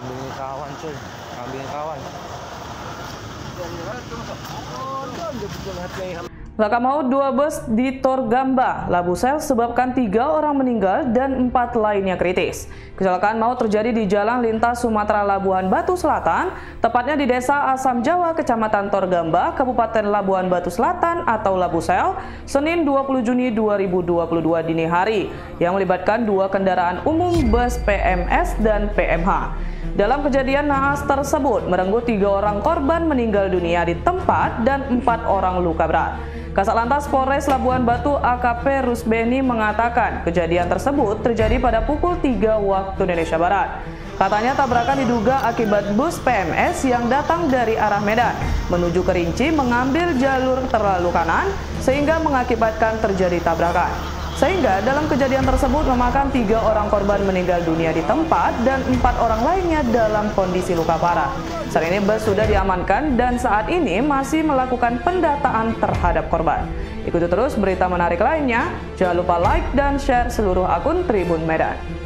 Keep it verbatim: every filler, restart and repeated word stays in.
Kambing kawan cuy, kambing kawan. Laka maut dua bus di Tor Gamba, Labu Sel sebabkan tiga orang meninggal dan empat lainnya kritis. Kecelakaan maut terjadi di Jalan Lintas Sumatera Labuhan Batu Selatan, tepatnya di Desa Asam Jawa, Kecamatan Tor Gamba, Kabupaten Labuhan Batu Selatan atau Labu Sel, Senin dua puluh Juni dua ribu dua puluh dua dini hari, yang melibatkan dua kendaraan umum bus P M S dan P M H. Dalam kejadian naas tersebut, merenggut tiga orang korban meninggal dunia di tempat dan empat orang luka berat. Kasat Lantas Polres Labuhan Batu A K P Rusbeni mengatakan kejadian tersebut terjadi pada pukul tiga waktu Indonesia Barat. Katanya tabrakan diduga akibat bus P M S yang datang dari arah Medan menuju Kerinci mengambil jalur terlalu kanan sehingga mengakibatkan terjadi tabrakan. Sehingga dalam kejadian tersebut memakan tiga orang korban meninggal dunia di tempat dan empat orang lainnya dalam kondisi luka parah. Saat ini bus sudah diamankan dan saat ini masih melakukan pendataan terhadap korban. Ikuti terus berita menarik lainnya. Jangan lupa like dan share seluruh akun Tribun Medan.